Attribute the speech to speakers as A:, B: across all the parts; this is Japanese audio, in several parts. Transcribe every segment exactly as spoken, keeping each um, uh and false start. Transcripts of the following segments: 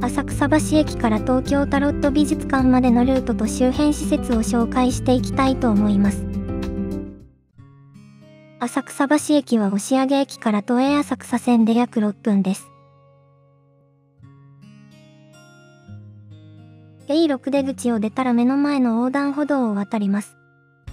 A: 浅草橋駅から東京タロット美術館までのルートと周辺施設を紹介していきたいと思います。浅草橋駅は押上駅から都営浅草線で約ろっぷんです。エーろく 出口を出たら目の前の横断歩道を渡ります。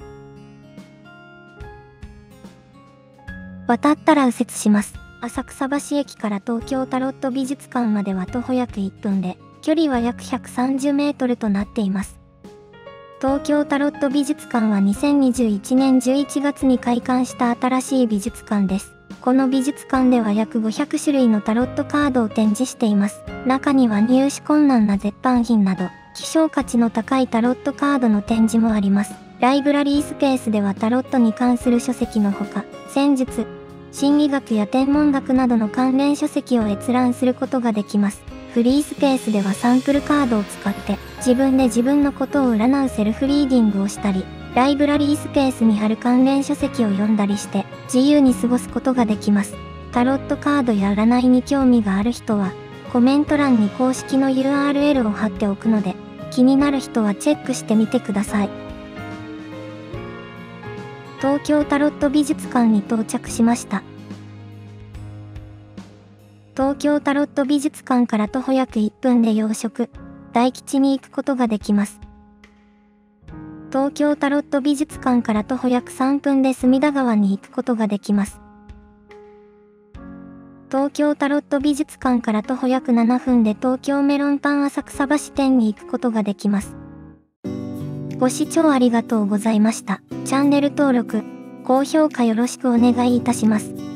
A: 渡ったら右折します。浅草橋駅から東京タロット美術館までは徒歩約いっぷんで、距離は約ひゃくさんじゅうメートルとなっています。東京タロット美術館はにせんにじゅういちねんじゅういちがつに開館した新しい美術館です。この美術館では約ごひゃくしゅるいのタロットカードを展示しています。中には入手困難な絶版品など、希少価値の高いタロットカードの展示もあります。ライブラリースペースではタロットに関する書籍のほか、戦術、心理学や天文学などの関連書籍を閲覧することができます。フリースペースではサンプルカードを使って自分で自分のことを占うセルフリーディングをしたり、ライブラリースペースに貼る関連書籍を読んだりして自由に過ごすことができます。タロットカードや占いに興味がある人はコメント欄に公式の ユーアールエル を貼っておくので、気になる人はチェックしてみてください。東京タロット美術館に到着しました。東京タロット美術館から徒歩約いっぷんで洋食、大吉に行くことができます。東京タロット美術館から徒歩約さんぷんで隅田川に行くことができます。東京タロット美術館から徒歩約ななふんで東京メロンパン浅草橋店に行くことができます。ご視聴ありがとうございました。チャンネル登録、高評価よろしくお願いいたします。